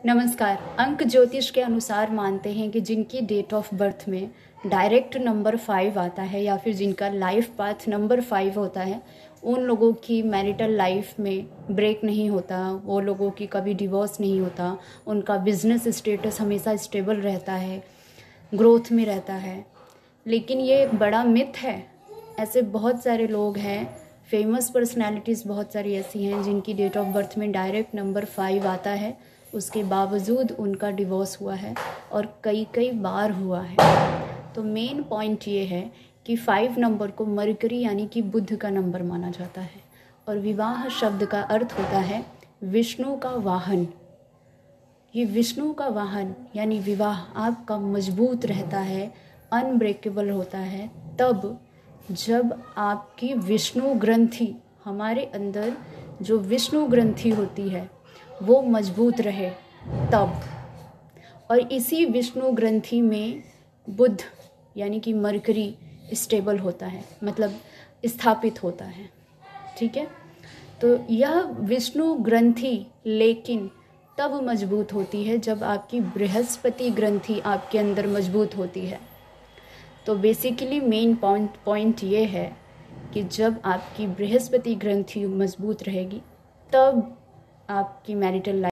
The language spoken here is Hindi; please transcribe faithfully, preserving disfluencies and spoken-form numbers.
नमस्कार। अंक ज्योतिष के अनुसार मानते हैं कि जिनकी डेट ऑफ बर्थ में डायरेक्ट नंबर फाइव आता है या फिर जिनका लाइफ पाथ नंबर फाइव होता है, उन लोगों की मैरिटल लाइफ में ब्रेक नहीं होता, वो लोगों की कभी डिवोर्स नहीं होता, उनका बिजनेस स्टेटस हमेशा स्टेबल रहता है, ग्रोथ में रहता है। लेकिन ये एक बड़ा मिथ है। ऐसे बहुत सारे लोग हैं, फेमस पर्सनैलिटीज़ बहुत सारी ऐसी हैं जिनकी डेट ऑफ बर्थ में डायरेक्ट नंबर फाइव आता है, उसके बावजूद उनका डिवोर्स हुआ है और कई कई बार हुआ है। तो मेन पॉइंट ये है कि फाइव नंबर को मरकरी यानी कि बुध का नंबर माना जाता है और विवाह शब्द का अर्थ होता है विष्णु का वाहन। ये विष्णु का वाहन यानी विवाह आपका मजबूत रहता है, अनब्रेकेबल होता है तब जब आपकी विष्णु ग्रंथि, हमारे अंदर जो विष्णु ग्रंथि होती है वो मजबूत रहे तब। और इसी विष्णु ग्रंथि में बुध यानी कि मरकरी स्टेबल होता है, मतलब स्थापित होता है। ठीक है, तो यह विष्णु ग्रंथि लेकिन तब मजबूत होती है जब आपकी बृहस्पति ग्रंथि आपके अंदर मजबूत होती है। तो बेसिकली मेन पॉइंट पॉइंट ये है कि जब आपकी बृहस्पति ग्रंथि मजबूत रहेगी तब आपकी मैरिटल लाइफ